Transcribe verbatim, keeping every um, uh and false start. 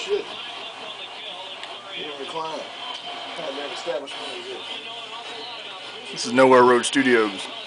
shit. You don't recline. Had that established one of this. This is Nowhere Road Studios.